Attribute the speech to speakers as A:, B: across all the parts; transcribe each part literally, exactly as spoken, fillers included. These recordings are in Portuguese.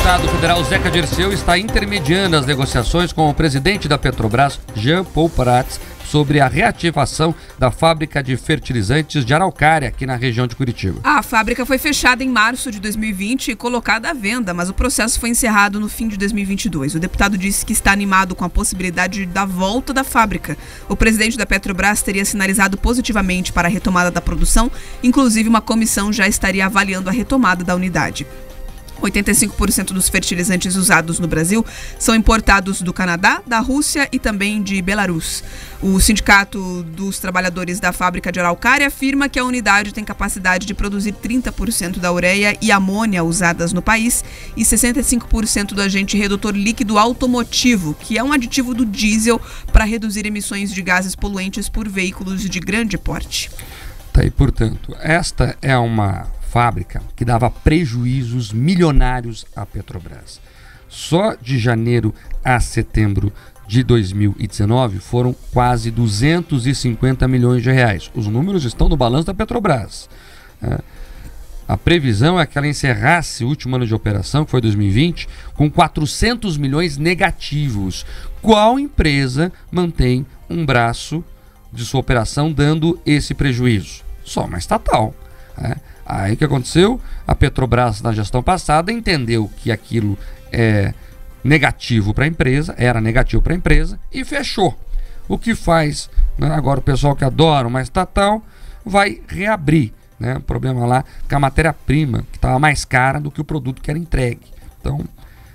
A: deputado federal Zeca Dirceu está intermediando as negociações com o presidente da Petrobras, Jean Paul Prats, sobre a reativação da fábrica de fertilizantes de Araucária, aqui na região de Curitiba.
B: A fábrica foi fechada em março de dois mil e vinte e colocada à venda, mas o processo foi encerrado no fim de dois mil e vinte e dois. O deputado disse que está animado com a possibilidade da volta da fábrica. O presidente da Petrobras teria sinalizado positivamente para a retomada da produção, inclusive uma comissão já estaria avaliando a retomada da unidade. oitenta e cinco por cento dos fertilizantes usados no Brasil são importados do Canadá, da Rússia e também de Belarus. O Sindicato dos Trabalhadores da Fábrica de Araucária afirma que a unidade tem capacidade de produzir trinta por cento da ureia e amônia usadas no país e sessenta e cinco por cento do agente redutor líquido automotivo, que é um aditivo do diesel para reduzir emissões de gases poluentes por veículos de grande porte.
A: Tá aí, portanto, esta é uma fábrica que dava prejuízos milionários à Petrobras. Só de janeiro a setembro de dois mil e dezenove foram quase duzentos e cinquenta milhões de reais. Os números estão no balanço da Petrobras. É. A previsão é que ela encerrasse o último ano de operação, que foi dois mil e vinte, com quatrocentos milhões negativos. Qual empresa mantém um braço de sua operação dando esse prejuízo? Só uma estatal. É. Aí o que aconteceu? A Petrobras, na gestão passada, entendeu que aquilo é negativo para a empresa, era negativo para a empresa e fechou. O que faz, né, agora o pessoal que adora uma estatal vai reabrir, né? O problema lá é que a matéria-prima que estava mais cara do que o produto que era entregue. Então,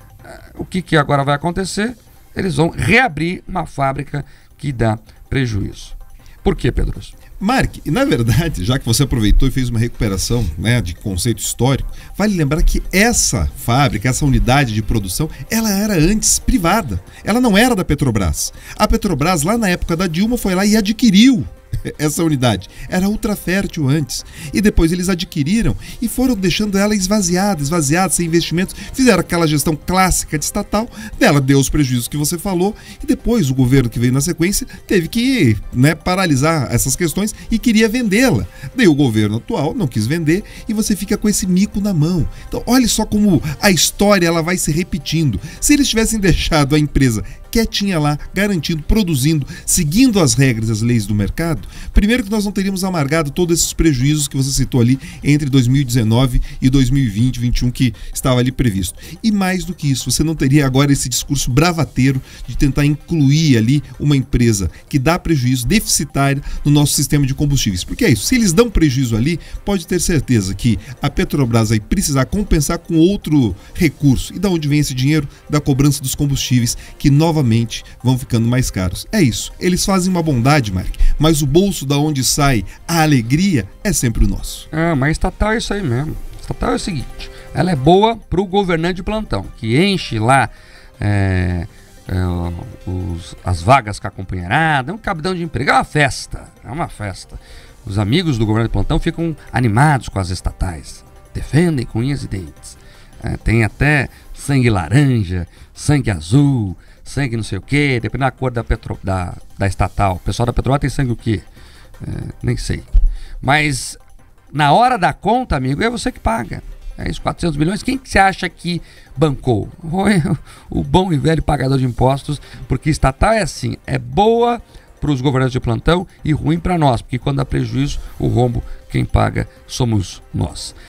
A: o que, que agora vai acontecer? Eles vão reabrir uma fábrica que dá prejuízo. Por quê, Pedro?
C: Mark, e na verdade, já que você aproveitou e fez uma recuperação, né, de conceito histórico, vale lembrar que essa fábrica, essa unidade de produção, ela era antes privada. Ela não era da Petrobras. A Petrobras, lá na época da Dilma, foi lá e adquiriu essa unidade. Era ultra fértil antes. E depois eles adquiriram e foram deixando ela esvaziada, esvaziada, sem investimentos. Fizeram aquela gestão clássica de estatal, dela deu os prejuízos que você falou, e depois o governo que veio na sequência teve que, né, paralisar essas questões e queria vendê-la. Daí o governo atual não quis vender e você fica com esse mico na mão. Então olha só como a história ela vai se repetindo. Se eles tivessem deixado a empresa quietinha lá, garantindo, produzindo, seguindo as regras e as leis do mercado, primeiro que nós não teríamos amargado todos esses prejuízos que você citou ali entre dois mil e dezenove e dois mil e vinte, vinte e um que estava ali previsto. E mais do que isso, você não teria agora esse discurso bravateiro de tentar incluir ali uma empresa que dá prejuízo, deficitária no nosso sistema de combustíveis. Porque é isso, se eles dão prejuízo ali, pode ter certeza que a Petrobras vai precisar compensar com outro recurso. E da onde vem esse dinheiro? Da cobrança dos combustíveis, que novamente vão ficando mais caros. É isso, eles fazem uma bondade, Mark, mas o bolso da onde sai a alegria é sempre o nosso.
A: Ah, mas estatal é isso aí mesmo. Estatal é o seguinte, ela é boa para o governante de plantão, que enche lá é, é, os, as vagas com a companheirada, é um cabidão de emprego, é uma festa, é uma festa. Os amigos do governante de plantão ficam animados com as estatais, defendem com unhas e dentes. É, tem até sangue laranja, sangue azul, sangue não sei o que, dependendo da cor da, Petro, da, da estatal. O pessoal da Petrobras tem sangue o quê? É, nem sei. Mas na hora da conta, amigo, é você que paga. É isso, quatrocentos milhões. Quem que você acha que bancou? Foi o bom e velho pagador de impostos, porque estatal é assim, é boa para os governantes de plantão e ruim para nós, porque quando dá prejuízo, o rombo, quem paga somos nós.